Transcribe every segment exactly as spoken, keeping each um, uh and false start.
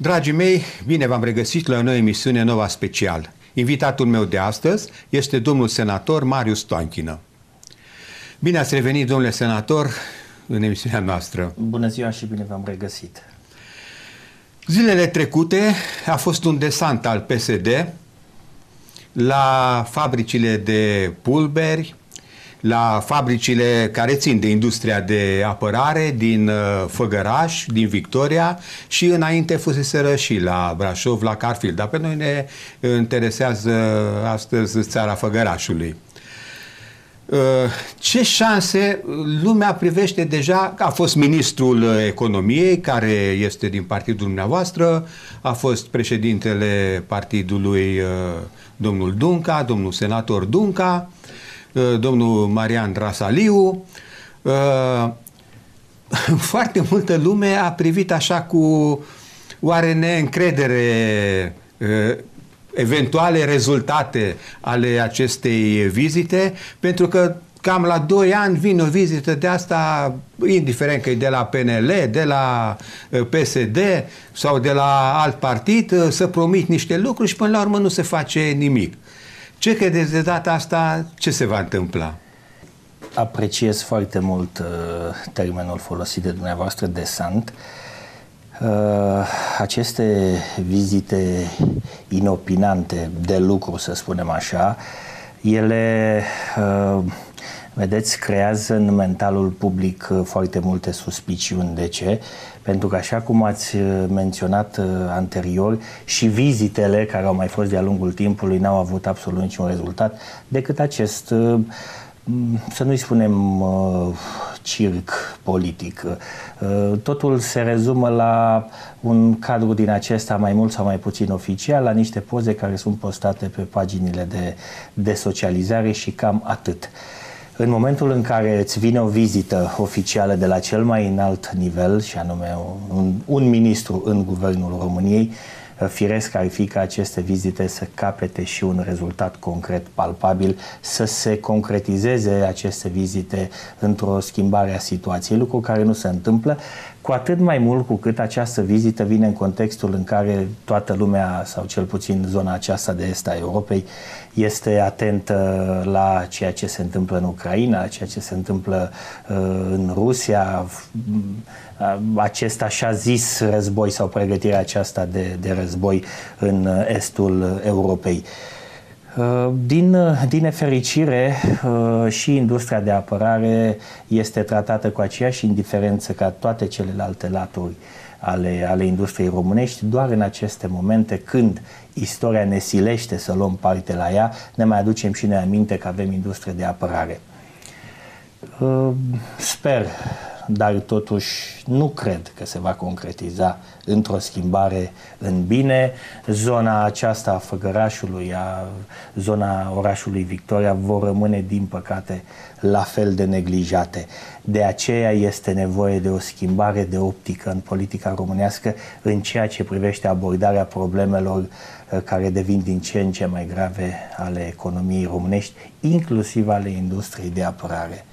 Dragii mei, bine v-am regăsit la o nouă emisiune Nova Special. Invitatul meu de astăzi este domnul senator Marius Toanchină. Bine ați revenit, domnule senator, în emisiunea noastră. Bună ziua și bine v-am regăsit. Zilele trecute a fost un desant al P S D la fabricile de pulberi, la fabricile care țin de industria de apărare din Făgăraș, din Victoria, și înainte fuseseră și la Brașov, la Carfield. Dar pe noi ne interesează astăzi țara Făgărașului. Ce șanse lumea privește deja? A fost ministrul economiei, care este din partidul dumneavoastră, a fost președintele partidului domnul Dunca, domnul senator Dunca, domnul Marian Drasaliu. Foarte multă lume a privit așa cu oare neîncredere eventuale rezultate ale acestei vizite, pentru că cam la doi ani vine o vizită de asta, indiferent că e de la P N L, de la P S D sau de la alt partid, să promit niște lucruri și până la urmă nu se face nimic. Ce credeți de data asta? Ce se va întâmpla? Apreciez foarte mult uh, termenul folosit de dumneavoastră, desant. Uh, aceste vizite inopinante de lucru, să spunem așa, ele, uh, vedeți, creează în mentalul public foarte multe suspiciuni. De ce? Pentru că, așa cum ați menționat uh, anterior, și vizitele care au mai fost de-a lungul timpului n-au avut absolut niciun rezultat decât acest, uh, să nu-i spunem uh, circ politic. Uh, totul se rezumă la un cadru din acesta mai mult sau mai puțin oficial, la niște poze care sunt postate pe paginile de, de socializare și cam atât. În momentul în care îți vine o vizită oficială de la cel mai înalt nivel, și anume un, un ministru în Guvernul României, firesc ar fi ca aceste vizite să capete și un rezultat concret, palpabil, să se concretizeze aceste vizite într-o schimbare a situației, lucru care nu se întâmplă, cu atât mai mult cu cât această vizită vine în contextul în care toată lumea, sau cel puțin zona aceasta de est a Europei, este atentă la ceea ce se întâmplă în Ucraina, ceea ce se întâmplă uh, în Rusia, uh, acest așa zis război sau pregătirea aceasta de, de război în estul Europei. Din, din nefericire, și industria de apărare este tratată cu aceeași indiferență ca toate celelalte laturi ale, ale industriei românești. Doar în aceste momente, când istoria ne silește să luăm parte la ea, ne mai aducem și noi aminte că avem industrie de apărare. Sper, dar totuși nu cred că se va concretiza într-o schimbare în bine. Zona aceasta a Făgărașului, a, zona orașului Victoria vor rămâne, din păcate, la fel de neglijate. De aceea este nevoie de o schimbare de optică în politica românească în ceea ce privește abordarea problemelor care devin din ce în ce mai grave ale economiei românești, inclusiv ale industriei de apărare.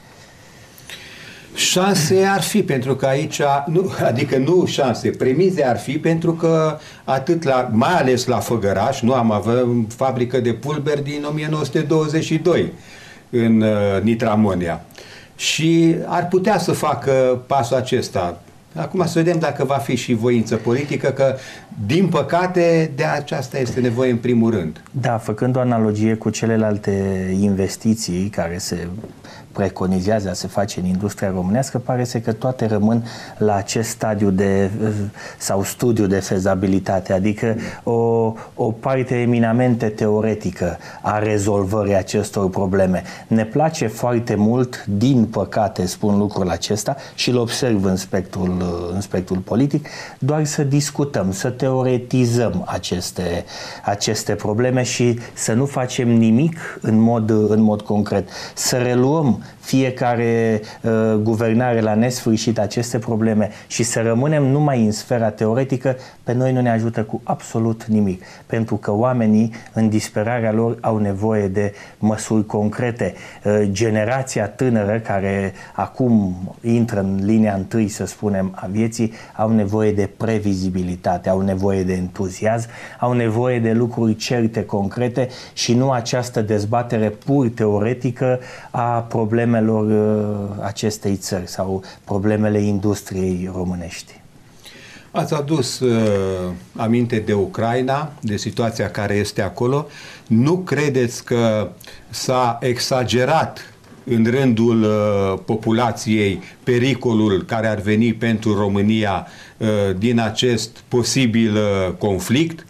Șanse ar fi, pentru că aici, nu, adică nu șanse, premize ar fi, pentru că atât la, mai ales la Făgăraș, nu am avut fabrică de pulberi din o mie nouă sute douăzeci și doi în uh, Nitramonia. Și ar putea să facă pasul acesta. Acum să vedem dacă va fi și voință politică, că, din păcate, de aceasta este nevoie în primul rând. Da, făcând o analogie cu celelalte investiții care se preconizează a se face în industria românească, pare să că toate rămân la acest stadiu de, sau studiu de fezabilitate, adică o, o parte eminamente teoretică a rezolvării acestor probleme. Ne place foarte mult, din păcate spun lucrul acesta și îl observ în spectrul, în spectrul politic, doar să discutăm, să teoretizăm aceste, aceste probleme și să nu facem nimic în mod, în mod concret. Să reluăm fiecare uh, guvernare la nesfârșit aceste probleme și să rămânem numai în sfera teoretică, pe noi nu ne ajută cu absolut nimic. Pentru că oamenii, în disperarea lor, au nevoie de măsuri concrete. Uh, generația tânără, care acum intră în linia întâi, să spunem, a vieții, au nevoie de previzibilitate, au nevoie de entuziasm, au nevoie de lucruri certe, concrete și nu această dezbatere pur teoretică a problemelor uh, acestei țări sau problemele industriei românești. Ați adus uh, aminte de Ucraina, de situația care este acolo. Nu credeți că s-a exagerat în rândul uh, populației pericolul care ar veni pentru România uh, din acest posibil uh, conflict?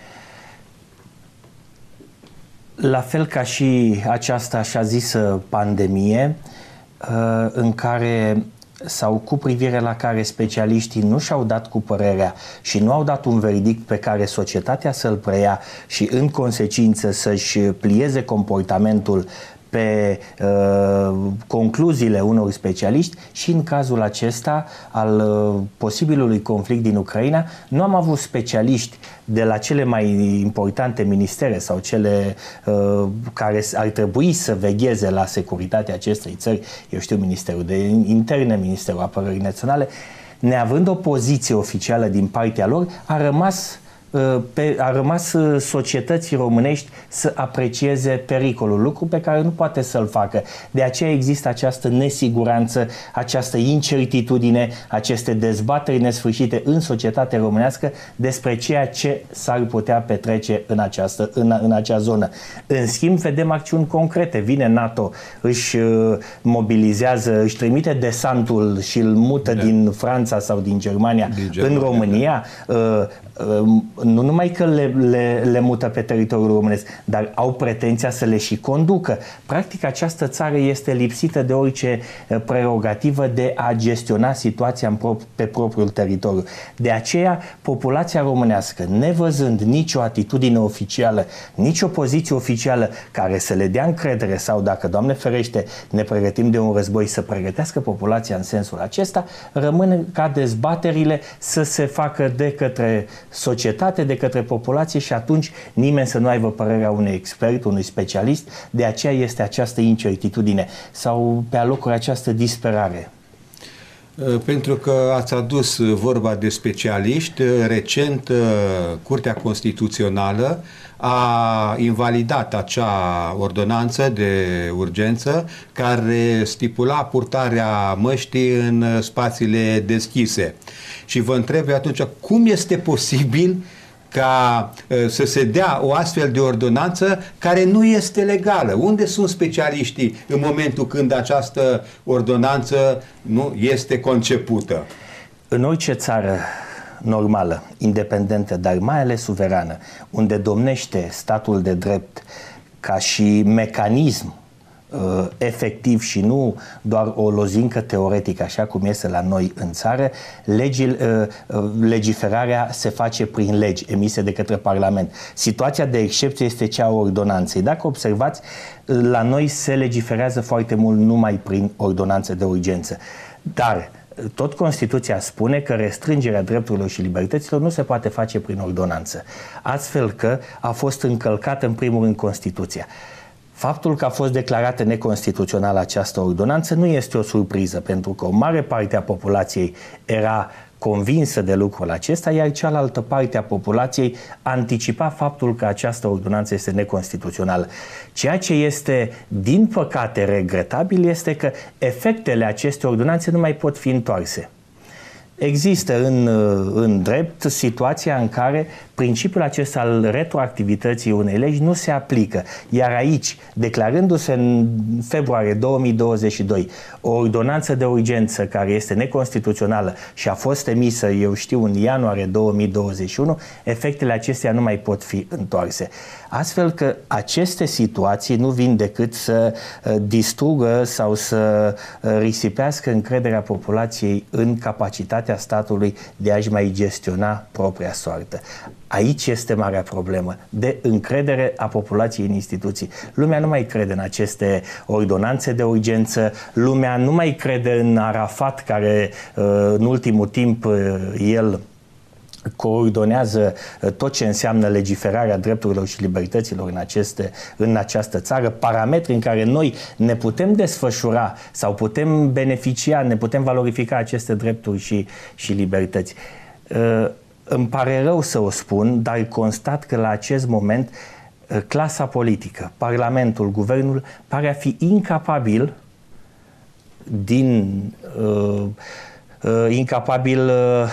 La fel ca și această așa zisă pandemie, în care sau cu privire la care specialiștii nu și-au dat cu părerea și nu au dat un verdict pe care societatea să-l preia și în consecință să-și plieze comportamentul pe uh, concluziile unor specialiști, și în cazul acesta al uh, posibilului conflict din Ucraina nu am avut specialiști de la cele mai importante ministere sau cele uh, care ar trebui să vegheze la securitatea acestei țări, eu știu, Ministerul de Interne, Ministerul Apărării Naționale, neavând o poziție oficială din partea lor, a rămas Pe, a rămas societății românești să aprecieze pericolul, lucru pe care nu poate să-l facă. De aceea există această nesiguranță, această incertitudine, aceste dezbateri nesfârșite în societatea românească despre ceea ce s-ar putea petrece în, această, în, în acea zonă. În schimb, vedem acțiuni concrete. Vine NATO, își mobilizează, își trimite desantul și îl mută da. din Franța sau din Germania, din Germania în România. Da. Nu numai că le, le, le mută pe teritoriul românesc, dar au pretenția să le și conducă. Practic, această țară este lipsită de orice prerogativă de a gestiona situația în pro, pe propriul teritoriu. De aceea, populația românească, nevăzând nicio atitudine oficială, nicio poziție oficială care să le dea încredere sau, dacă, Doamne ferește, ne pregătim de un război, să pregătească populația în sensul acesta, rămâne ca dezbaterile să se facă de către societate, de către populație, și atunci nimeni să nu aibă părerea unui expert, unui specialist. De aceea este această incertitudine sau pe alocuri această disperare. Pentru că ați adus vorba de specialiști, recent Curtea Constituțională a invalidat acea ordonanță de urgență care stipula purtarea măștii în spațiile deschise. Și vă întreb atunci, cum este posibil ca uh, să se dea o astfel de ordonanță care nu este legală? Unde sunt specialiștii în momentul când această ordonanță nu este concepută? În orice țară normală, independentă, dar mai ales suverană, unde domnește statul de drept ca și mecanism uh, efectiv și nu doar o lozincă teoretică, așa cum este la noi în țară, legi, uh, uh, legiferarea se face prin legi emise de către Parlament. Situația de excepție este cea a ordonanței. Dacă observați, la noi se legiferează foarte mult numai prin ordonanțe de urgență. Dar tot Constituția spune că restrângerea drepturilor și libertăților nu se poate face prin ordonanță. Astfel că a fost încălcată în primul rând Constituția. Faptul că a fost declarată neconstituțională această ordonanță nu este o surpriză, pentru că o mare parte a populației era convinsă de lucrul acesta, iar cealaltă parte a populației anticipa faptul că această ordonanță este neconstituțională. Ceea ce este, din păcate, regretabil este că efectele acestei ordonanțe nu mai pot fi întoarse. Există în, în drept situația în care principiul acesta al retroactivității unei legi nu se aplică. Iar aici, declarându-se în februarie două mii douăzeci și doi o ordonanță de urgență care este neconstituțională și a fost emisă, eu știu, în ianuarie două mii douăzeci și unu, efectele acestea nu mai pot fi întoarse. Astfel că aceste situații nu vin decât să distrugă sau să risipească încrederea populației în capacitatea statului de a-și mai gestiona propria soartă. Aici este marea problemă, de încredere a populației în instituții. Lumea nu mai crede în aceste ordonanțe de urgență, lumea nu mai crede în Arafat, care în ultimul timp el coordonează tot ce înseamnă legiferarea drepturilor și libertăților în, aceste, în această țară, parametri în care noi ne putem desfășura sau putem beneficia, ne putem valorifica aceste drepturi și, și libertăți. Îmi pare rău să o spun, dar constat că la acest moment clasa politică, Parlamentul, Guvernul, pare a fi incapabil din uh, uh, incapabil uh,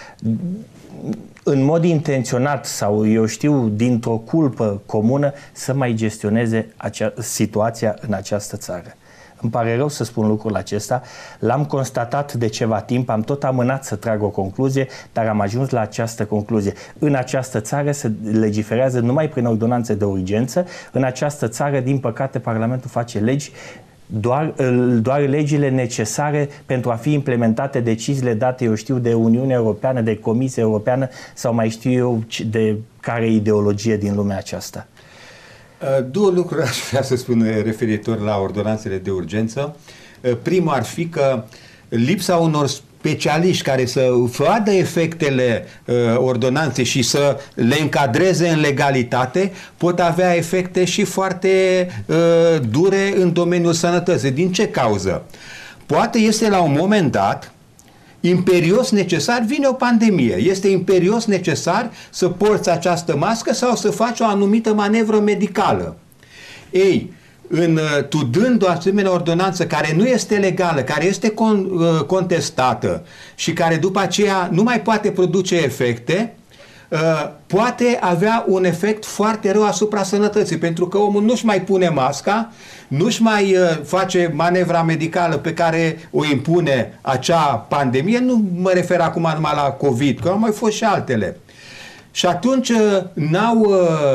în mod intenționat sau, eu știu, dintr-o culpă comună, să mai gestioneze acea, situația în această țară. Îmi pare rău să spun lucrul acesta, l-am constatat de ceva timp, am tot amânat să trag o concluzie, dar am ajuns la această concluzie. În această țară se legiferează numai prin ordonanțe de urgență, în această țară, din păcate, Parlamentul face legi, doar, doar legile necesare pentru a fi implementate deciziile date, eu știu, de Uniunea Europeană, de Comisia Europeană sau mai știu eu de care ideologie din lumea aceasta. Două lucruri aș vrea să spun referitor la ordonanțele de urgență. Primul ar fi că lipsa unor specialiști care să vadă efectele uh, ordonanței și să le încadreze în legalitate pot avea efecte și foarte uh, dure în domeniul sănătății. Din ce cauză? Poate este la un moment dat imperios necesar, vine o pandemie, este imperios necesar să porți această mască sau să faci o anumită manevră medicală. Ei, în, tu dând o asemenea ordonanță care nu este legală, care este con, contestată și care după aceea nu mai poate produce efecte, poate avea un efect foarte rău asupra sănătății, pentru că omul nu-și mai pune masca, nu-și mai face manevra medicală pe care o impune acea pandemie, nu mă refer acum numai la COVID, că au mai fost și altele. Și atunci n-au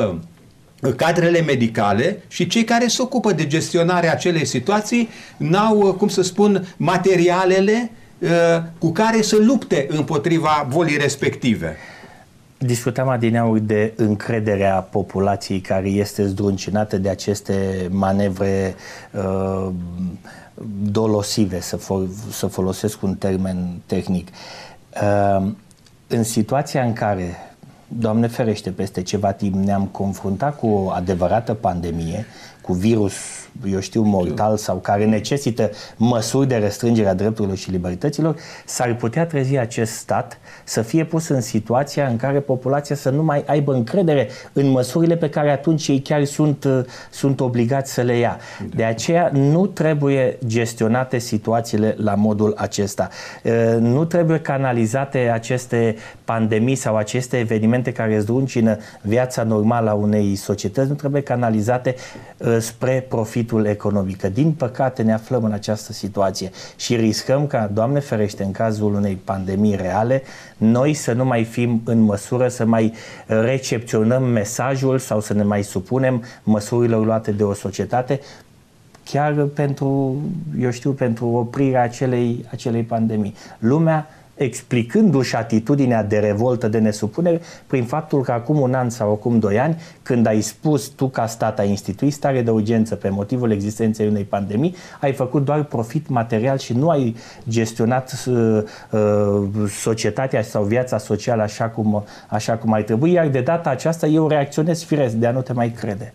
cadrele medicale și cei care se ocupă de gestionarea acelei situații n-au, cum să spun, materialele cu care să lupte împotriva bolii respective. Discutam adineauri de încrederea populației care este zdruncinată de aceste manevre uh, dolosive, să, fol să folosesc un termen tehnic. Uh, în situația în care, Doamne ferește, peste ceva timp ne-am confruntat cu o adevărată pandemie, cu virus, eu știu, mortal sau care necesită măsuri de restrângere a drepturilor și libertăților, s-ar putea trezi acest stat să fie pus în situația în care populația să nu mai aibă încredere în măsurile pe care atunci ei chiar sunt, sunt obligați să le ia. De aceea nu trebuie gestionate situațiile la modul acesta. Nu trebuie canalizate aceste pandemii sau aceste evenimente care zdruncină viața normală a unei societăți, nu trebuie canalizate spre profitul economic. Că, din păcate, ne aflăm în această situație și riscăm ca, Doamne ferește, în cazul unei pandemii reale, noi să nu mai fim în măsură să mai recepționăm mesajul sau să ne mai supunem măsurilor luate de o societate, chiar pentru, eu știu, pentru oprirea acelei, acelei pandemii. Lumea, explicându-și atitudinea de revoltă, de nesupunere, prin faptul că acum un an sau acum doi ani, când ai spus tu ca stat, ai instituit stare de urgență pe motivul existenței unei pandemii, ai făcut doar profit material și nu ai gestionat uh, uh, societatea sau viața socială așa cum, așa cum ar trebui, iar de data aceasta eu reacționez firesc de a nu te mai crede.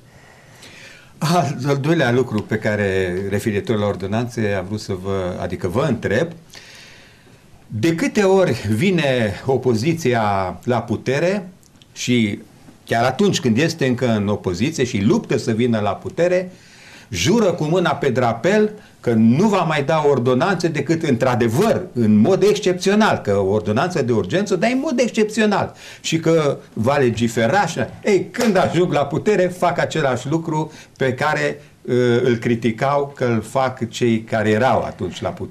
Al doilea lucru pe care, referitor la ordonanțe, am vrut să vă, adică vă întreb, de câte ori vine opoziția la putere și chiar atunci când este încă în opoziție și luptă să vină la putere, jură cu mâna pe drapel că nu va mai da ordonanțe decât într-adevăr, în mod excepțional, că ordonanță de urgență, dar în mod excepțional și că va legifera și... Ei, când ajung la putere, fac același lucru pe care uh, îl criticau că îl fac cei care erau atunci la putere.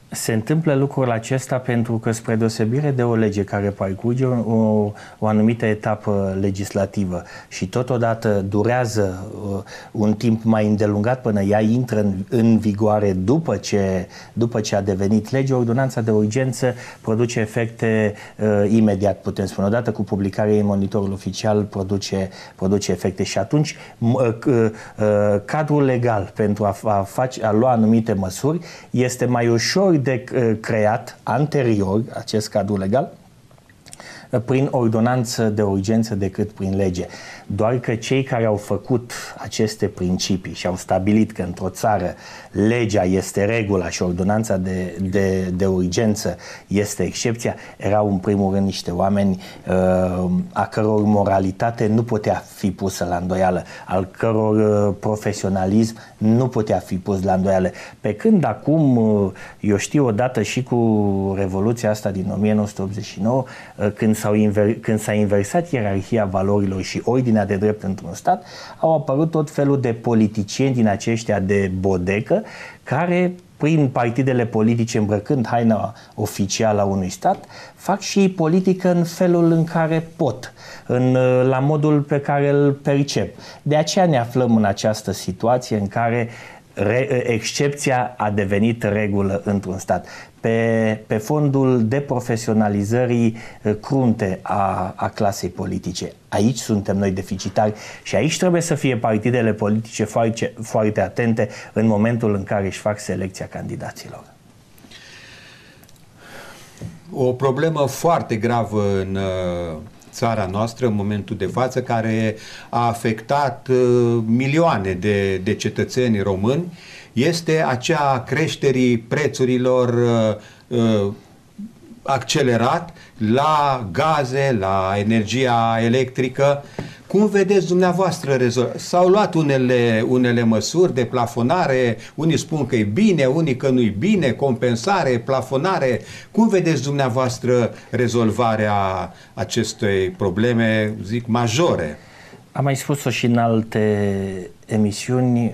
Se întâmplă lucrul acesta pentru că, spre deosebire de o lege care parcurge o, o anumită etapă legislativă și totodată durează uh, un timp mai îndelungat până ea intră în, în vigoare după ce, după ce a devenit lege, ordonanța de urgență produce efecte uh, imediat, putem spune. Odată cu publicarea în monitorul oficial produce, produce efecte și atunci uh, uh, cadrul legal pentru a, a, face, a lua anumite măsuri este mai ușor de creat anterior acest cadru legal prin ordonanță de urgență decât prin lege. Doar că cei care au făcut aceste principii și au stabilit că într-o țară legea este regula și ordonanța de, de, de urgență este excepția, erau în primul rând niște oameni uh, a căror moralitate nu putea fi pusă la îndoială, al căror uh, profesionalism nu putea fi pus la îndoială. Pe când acum, uh, eu știu, odată și cu Revoluția asta din o mie nouă sute optzeci și nouă, uh, când s-au inver- când s-a inversat ierarhia valorilor și ordinea de drept într-un stat, au apărut tot felul de politicieni din aceștia de bodecă, care, prin partidele politice îmbrăcând haina oficială a unui stat, fac și ei politică în felul în care pot, în, la modul pe care îl percep. De aceea ne aflăm în această situație în care Re, excepția a devenit regulă într-un stat. Pe, pe fondul deprofesionalizării crunte a, a clasei politice. Aici suntem noi deficitari și aici trebuie să fie partidele politice foarte, foarte atente în momentul în care își fac selecția candidaților. O problemă foarte gravă în țara noastră în momentul de față, care a afectat uh, milioane de, de cetățeni români, este aceea creșterii prețurilor uh, uh, accelerat la gaze, la energia electrică. Cum vedeți dumneavoastră? S-au luat unele, unele măsuri de plafonare, unii spun că e bine, unii că nu e bine, compensare, plafonare. Cum vedeți dumneavoastră rezolvarea acestei probleme, zic, majore? Am mai spus-o și în alte emisiuni,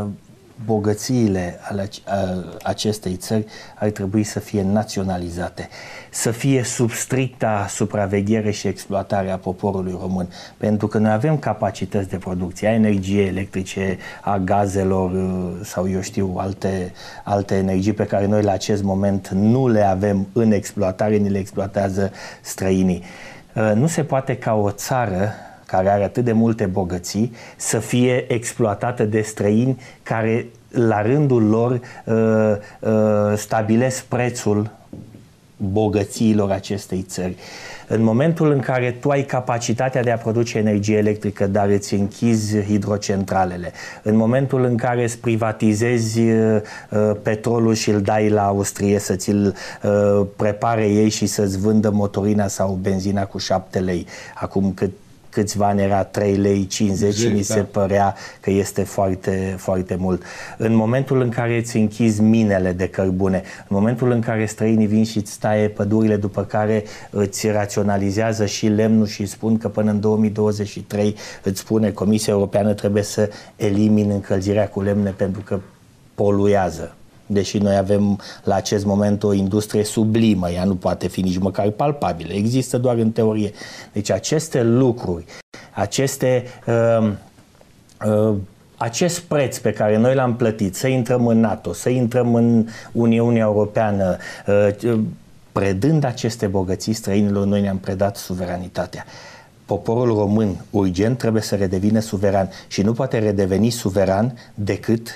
bogățiile ale acestei țări ar trebui să fie naționalizate, să fie sub stricta supraveghere și exploatare a poporului român, pentru că noi avem capacități de producție a energiei electrice, a gazelor sau eu știu alte, alte energii pe care noi la acest moment nu le avem în exploatare, ni le exploatează străinii. Nu se poate ca o țară care are atât de multe bogății, să fie exploatată de străini care, la rândul lor, uh, uh, stabilesc prețul bogățiilor acestei țări. În momentul în care tu ai capacitatea de a produce energie electrică, dar îți închizi hidrocentralele, în momentul în care îți privatizezi uh, petrolul și îl dai la Austrie să ți-l uh, prepare ei și să-ți vândă motorina sau benzina cu șapte lei, acum cât câțiva ani era trei lei cincizeci și mi se părea că este foarte, foarte mult. În momentul în care îți închizi minele de cărbune, în momentul în care străinii vin și îți taie pădurile, după care îți raționalizează și lemnul și spun că până în două mii douăzeci și trei îți spune Comisia Europeană trebuie să elimini încălzirea cu lemne pentru că poluează. Deși noi avem la acest moment o industrie sublimă, ea nu poate fi nici măcar palpabilă, există doar în teorie. Deci aceste lucruri, aceste, uh, uh, acest preț pe care noi l-am plătit, să intrăm în NATO, să intrăm în Uniunea Europeană, uh, predând aceste bogății străinilor, noi ne-am predat suveranitatea. Poporul român urgent trebuie să redevină suveran și nu poate redeveni suveran decât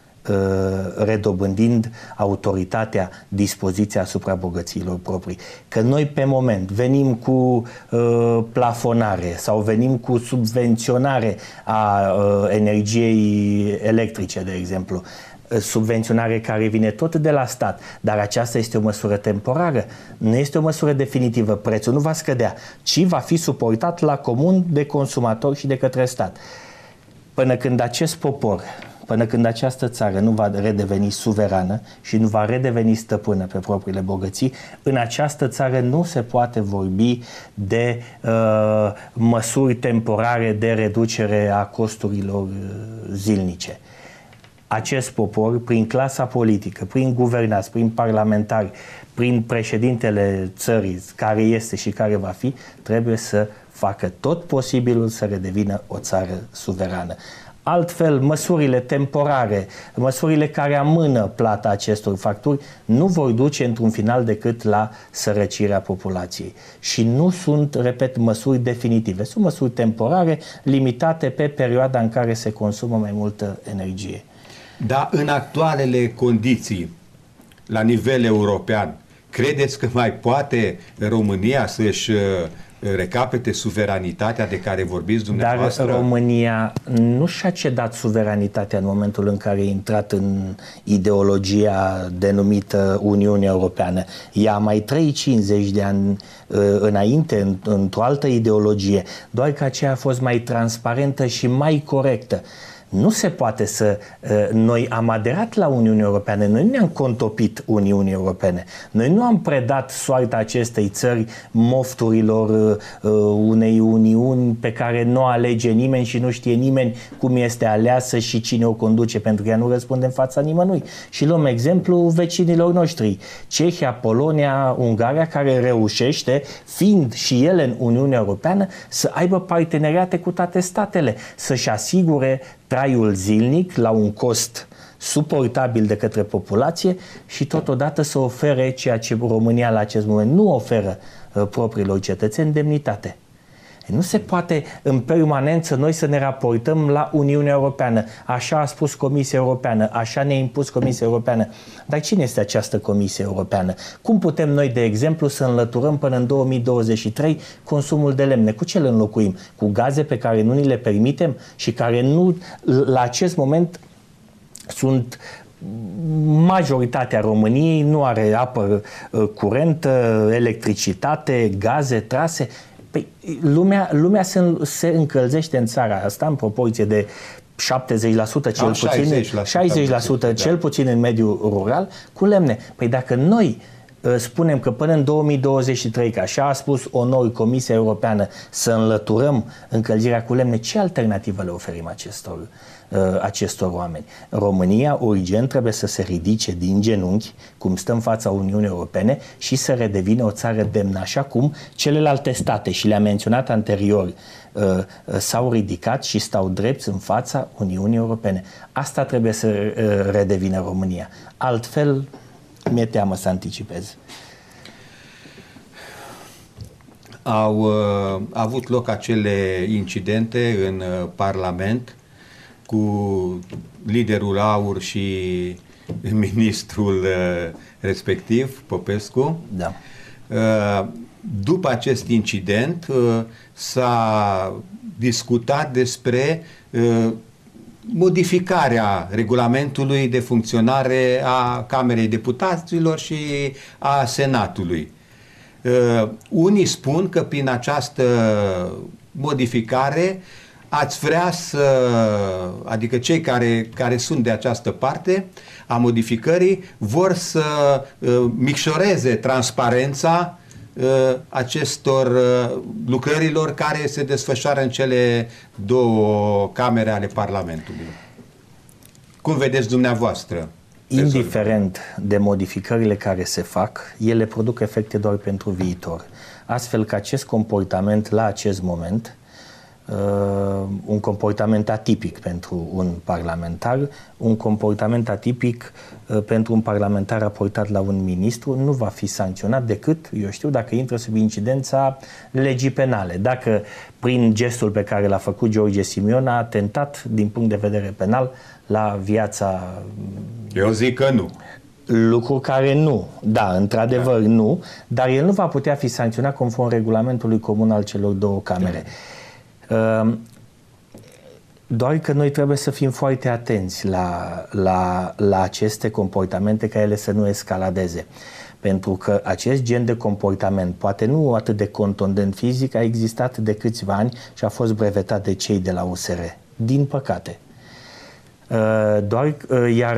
redobândind autoritatea, dispoziția asupra bogățiilor proprii. Că noi pe moment venim cu uh, plafonare sau venim cu subvenționare a uh, energiei electrice, de exemplu, subvenționare care vine tot de la stat, dar aceasta este o măsură temporară, nu este o măsură definitivă. Prețul nu va scădea, ci va fi suportat la comun de consumatori și de către stat. Până când acest popor, până când această țară nu va redeveni suverană și nu va redeveni stăpână pe propriile bogății, în această țară nu se poate vorbi de uh, măsuri temporare de reducere a costurilor zilnice. acest popor, prin clasa politică, prin guvernați, prin parlamentari, prin președintele țării care este și care va fi, trebuie să facă tot posibilul să redevină o țară suverană. Altfel, măsurile temporare, măsurile care amână plata acestor facturi, nu vor duce într-un final decât la sărăcirea populației. Și nu sunt, repet, măsuri definitive. Sunt măsuri temporare, limitate pe perioada în care se consumă mai multă energie. Dar în actualele condiții, la nivel european, credeți că mai poate România să-și recapete suveranitatea de care vorbiți dumneavoastră? Dar România nu și-a cedat suveranitatea în momentul în care a intrat în ideologia denumită Uniunea Europeană. Ea mai trăit cincizeci de ani înainte, într-o altă ideologie, doar că aceea a fost mai transparentă și mai corectă. Nu se poate să... Noi am aderat la Uniunea Europeană, noi nu ne-am contopit Uniunii Europene. Noi nu am predat soarta acestei țări mofturilor unei uniuni pe care nu o alege nimeni și nu știe nimeni cum este aleasă și cine o conduce, pentru că ea nu răspunde în fața nimănui. Și luăm exemplu vecinilor noștri, Cehia, Polonia, Ungaria, care reușește, fiind și ele în Uniunea Europeană, să aibă parteneriate cu toate statele, să-și asigure traiul zilnic la un cost suportabil de către populație și totodată să ofere ceea ce România la acest moment nu oferă uh, propriilor cetățeni, demnitate. Nu se poate în permanență noi să ne raportăm la Uniunea Europeană. Așa a spus Comisia Europeană, așa ne-a impus Comisia Europeană. Dar cine este această Comisie Europeană? Cum putem noi, de exemplu, să înlăturăm până în două mii douăzeci și trei consumul de lemne? Cu ce îl înlocuim? Cu gaze pe care nu ni le permitem și care nu, la acest moment, sunt... Majoritatea României nu are apă curentă, electricitate, gaze trase. Păi, lumea, lumea se, se încălzește în țara asta în proporție de șaptezeci la sută cel puțin, șaizeci la sută, șaizeci la sută cel da. puțin în mediul rural, cu lemne. Păi dacă noi uh, spunem că până în două mii douăzeci și trei, că așa a spus onor Comisia Europeană, să înlăturăm încălzirea cu lemne, ce alternativă le oferim acestor, uh, acestor oameni? România urgent trebuie să se ridice din genunchi, cum stă în fața Uniunii Europene, și să redevină o țară demnă, așa cum celelalte state, și le-am menționat anterior, s-au ridicat și stau drept în fața Uniunii Europene. Asta trebuie să redevină România. Altfel, mi-e teamă să anticipez. Au uh, avut loc acele incidente în uh, Parlament cu liderul AUR și ministrul uh, respectiv, Popescu. Da. Uh, după acest incident uh, s-a discutat despre uh, modificarea regulamentului de funcționare a Camerei Deputaților și a Senatului. Uh, unii spun că prin această modificare ați vrea să, adică cei care, care sunt de această parte a modificării, vor să uh, micșoreze transparența uh, acestor uh, lucrărilor care se desfășoară în cele două camere ale Parlamentului. Cum vedeți dumneavoastră? Indiferent de modificările care se fac, ele produc efecte doar pentru viitor. Astfel că acest comportament la acest moment, uh, un comportament atipic pentru un parlamentar, un comportament atipic uh, pentru un parlamentar raportat la un ministru, nu va fi sancționat decât, eu știu, dacă intră sub incidența legii penale. Dacă prin gestul pe care l-a făcut George Simion a atentat din punct de vedere penal la viața... Eu zic că nu. Lucru care nu, da, într-adevăr da. nu, dar el nu va putea fi sancționat conform regulamentului comun al celor două camere. Da. Doar că noi trebuie să fim foarte atenți la, la, la aceste comportamente, ca ele să nu escaladeze. Pentru că acest gen de comportament, poate nu atât de contundent fizic, a existat de câțiva ani și a fost brevetat de cei de la U S R. Din păcate. Doar, iar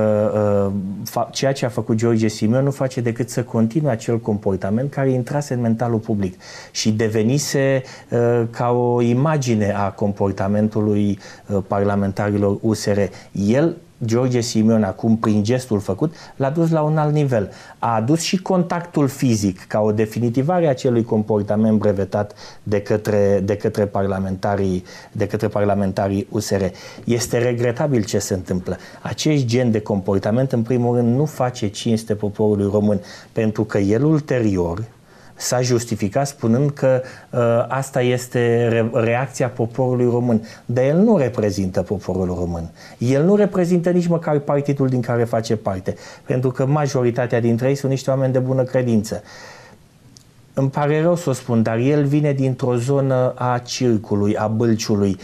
ceea ce a făcut George Simion nu face decât să continue acel comportament care intrase în mentalul public și devenise ca o imagine a comportamentului parlamentarilor U S R. El George Simion acum, prin gestul făcut, l-a dus la un alt nivel. A adus și contactul fizic ca o definitivare a acelui comportament brevetat de către, de către parlamentarii, de către parlamentarii U S R. Este regretabil ce se întâmplă. Acest gen de comportament, în primul rând, nu face cinste poporului român, pentru că el ulterior s-a justificat spunând că uh, asta este re reacția poporului român. Dar el nu reprezintă poporul român. El nu reprezintă nici măcar partidul din care face parte. Pentru că majoritatea dintre ei sunt niște oameni de bună credință. Îmi pare rău să o spun, dar el vine dintr-o zonă a circului, a bâlciului.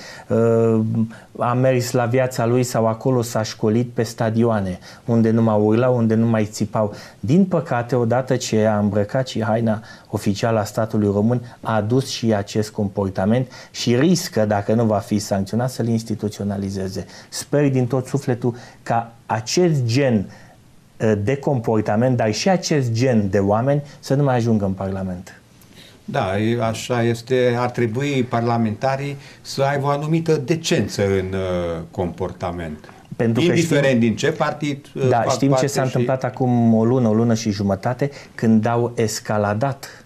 A mers la viața lui sau acolo s-a școlit pe stadioane, unde nu mai urlau, unde nu mai țipau. Din păcate, odată ce a îmbrăcat și haina oficială a statului român, a adus și acest comportament și riscă, dacă nu va fi sancționat, să-l instituționalizeze. Sper din tot sufletul ca acest gen de comportament, dar și acest gen de oameni să nu mai ajungă în Parlament. Da, așa este. Ar trebui parlamentarii să aibă o anumită decență în uh, comportament. Pentru indiferent știm, din ce partid uh, da, știm ce s-a și... întâmplat acum o lună, o lună și jumătate, când au escaladat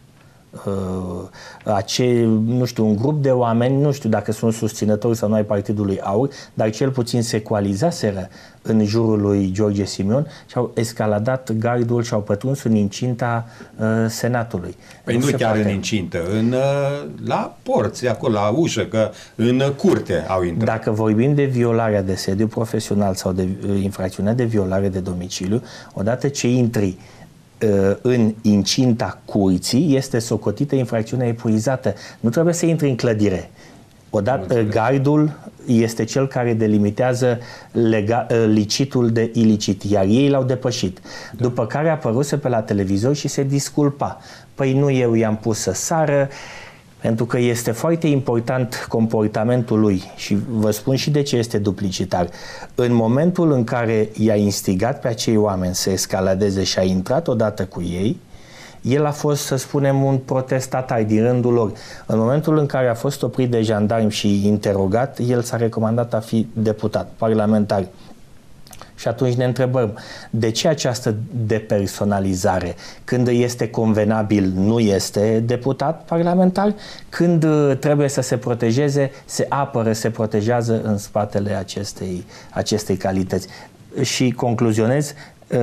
uh, acei, nu știu, un grup de oameni, nu știu dacă sunt susținători sau nu ai Partidului Aur, dar cel puțin se coalizaseră în jurul lui George Simion și au escaladat gardul și au pătruns în incinta uh, Senatului. Păi nu, nu chiar poate... în incintă, în, uh, la porți, acolo, la ușă, că în curte au intrat. Dacă vorbim de violarea de sediu profesional sau de uh, infracțiune de violare de domiciliu, odată ce intri uh, în incinta curții, este socotită infracțiunea epuizată. Nu trebuie să intri în clădire. Odată, gardul este cel care delimitează lega, licitul de ilicit, iar ei l-au depășit. Da. După care apăruse pe la televizor și se disculpa. Păi nu eu i-am pus să sară, pentru că este foarte important comportamentul lui și vă spun și de ce este duplicitar. În momentul în care i-a instigat pe acei oameni să escaladeze și a intrat odată cu ei, el a fost, să spunem, un protestatar din rândul lor. În momentul în care a fost oprit de jandarmi și interogat, el s-a recomandat a fi deputat, parlamentar. Și atunci ne întrebăm, de ce această depersonalizare? Când este convenabil, nu este deputat parlamentar, când trebuie să se protejeze, se apără, se protejează în spatele acestei, acestei calități. Și concluzionez,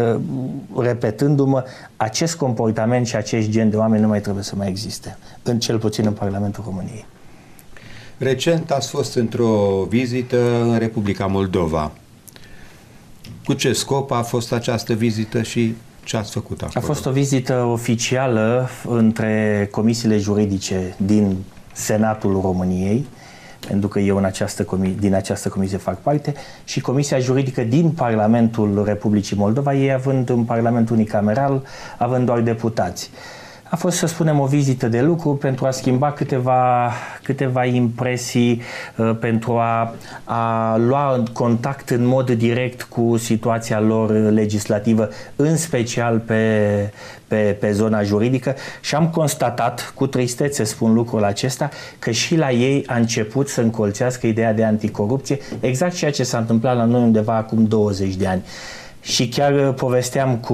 repetându-mă, acest comportament și acest gen de oameni nu mai trebuie să mai existe, în cel puțin în Parlamentul României. Recent ați fost într-o vizită în Republica Moldova. Cu ce scop a fost această vizită și ce ați făcut acolo? A fost o vizită oficială între comisiile juridice din Senatul României, pentru că eu în această comisie, din această comisie fac parte, și Comisia Juridică din Parlamentul Republicii Moldova, ei având un Parlament unicameral, având doar deputați. A fost, să spunem, o vizită de lucru pentru a schimba câteva, câteva impresii, uh, pentru a, a lua contact în mod direct cu situația lor legislativă, în special pe, pe, pe zona juridică, și am constatat, cu tristețe spun lucrul acesta, că și la ei a început să încolțească ideea de anticorupție, exact ceea ce s-a întâmplat la noi undeva acum douăzeci de ani. Și chiar povesteam cu,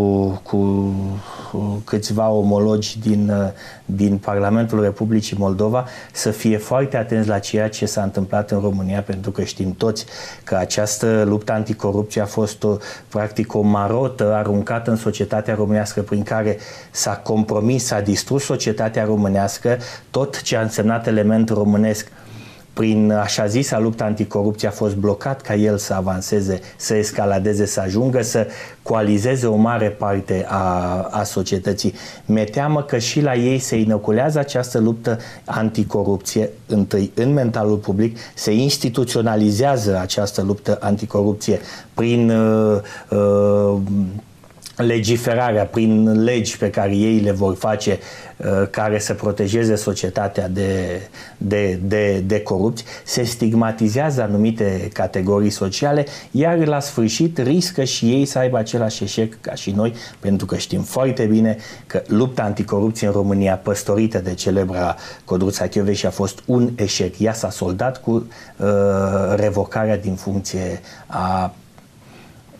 cu câțiva omologi din, din Parlamentul Republicii Moldova să fie foarte atenți la ceea ce s-a întâmplat în România, pentru că știm toți că această luptă anticorupție a fost o, practic o marotă aruncată în societatea românească, prin care s-a compromis, s-a distrus societatea românească, tot ce a însemnat element românesc. Prin așa zisa luptă anticorupție a fost blocat ca el să avanseze, să escaladeze, să ajungă să coalizeze o mare parte a, a societății. Mi-e teamă că și la ei se inoculează această luptă anticorupție, întâi în mentalul public, se instituționalizează această luptă anticorupție prin uh, uh, legiferarea, prin legi pe care ei le vor face, care să protejeze societatea de, de, de, de corupți, se stigmatizează anumite categorii sociale, iar la sfârșit riscă și ei să aibă același eșec ca și noi, pentru că știm foarte bine că lupta anticorupție în România, păstorită de celebra Codruța Kövesi, a fost un eșec. Ea s-a soldat cu uh, revocarea din funcție a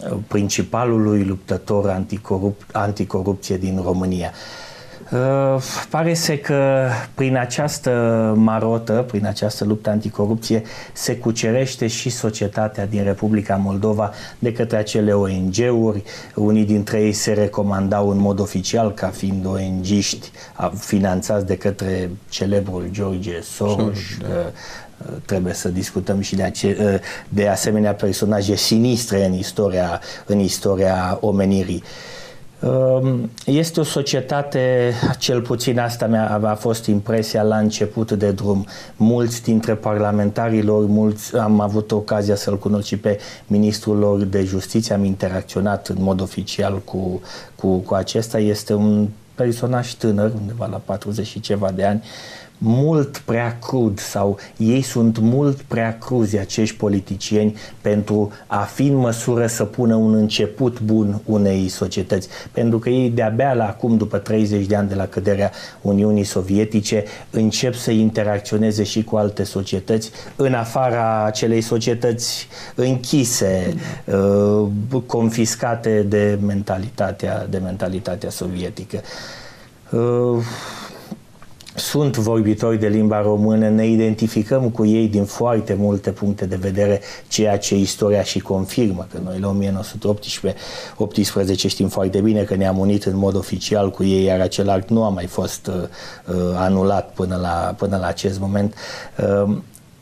principalului luptător anticorup anticorupție din România. Uh, pare să că prin această marotă, prin această luptă anticorupție, se cucerește și societatea din Republica Moldova de către acele O N G-uri. Unii dintre ei se recomandau în mod oficial ca fiind O N G-ști finanțați de către celebrul George Soros. Da. Trebuie să discutăm și de, ace de asemenea personaje sinistre în istoria, în istoria omenirii. Este o societate, cel puțin asta mea a fost impresia la început de drum. Mulți dintre parlamentarii lor, mulți, am avut ocazia să-l cunosc și pe ministrul lor de justiție, am interacționat în mod oficial cu, cu, cu acesta. Este un personaj tânăr, undeva la patruzeci și ceva de ani, mult prea crud, sau ei sunt mult prea cruzi, acești politicieni, pentru a fi în măsură să pună un început bun unei societăți. Pentru că ei de-abia la acum, după treizeci de ani de la căderea Uniunii Sovietice, încep să interacționeze și cu alte societăți, în afara acelei societăți închise, uh, confiscate de mentalitatea, de mentalitatea sovietică. Uh, Sunt vorbitori de limba română, ne identificăm cu ei din foarte multe puncte de vedere, ceea ce istoria și confirmă, că noi la o mie nouă sute optsprezece știm foarte bine că ne-am unit în mod oficial cu ei, iar acel act nu a mai fost uh, anulat până la, până la acest moment. Uh,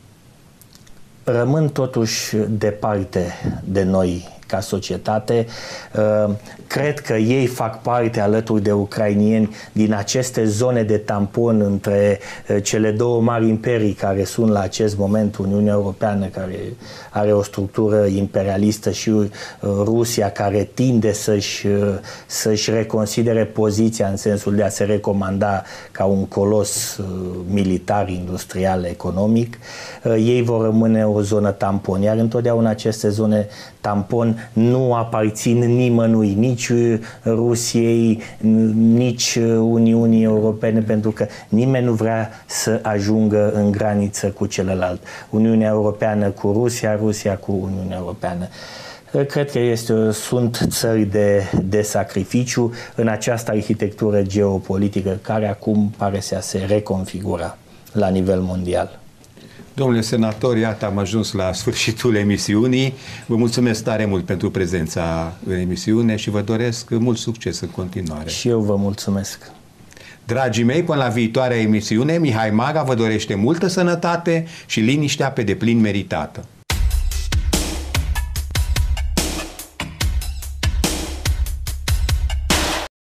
rămân totuși departe de noi ca societate. Cred că ei fac parte, alături de ucrainieni, din aceste zone de tampon între cele două mari imperii care sunt la acest moment, Uniunea Europeană, care are o structură imperialistă, și Rusia, care tinde să-și să-și reconsidere poziția în sensul de a se recomanda ca un colos militar, industrial, economic. Ei vor rămâne o zonă tampon, iar întotdeauna aceste zone tampon nu aparțin nimănui, nici Rusiei, nici Uniunii Europene, pentru că nimeni nu vrea să ajungă în graniță cu celălalt. Uniunea Europeană cu Rusia, Rusia cu Uniunea Europeană. Cred că este, sunt țări de, de sacrificiu în această arhitectură geopolitică care acum pare să se reconfigura la nivel mondial. Domnule senator, iată, am ajuns la sfârșitul emisiunii. Vă mulțumesc tare mult pentru prezența în emisiune și vă doresc mult succes în continuare. Și eu vă mulțumesc. Dragii mei, până la viitoarea emisiune, Mihai Maga vă dorește multă sănătate și liniștea pe deplin meritată.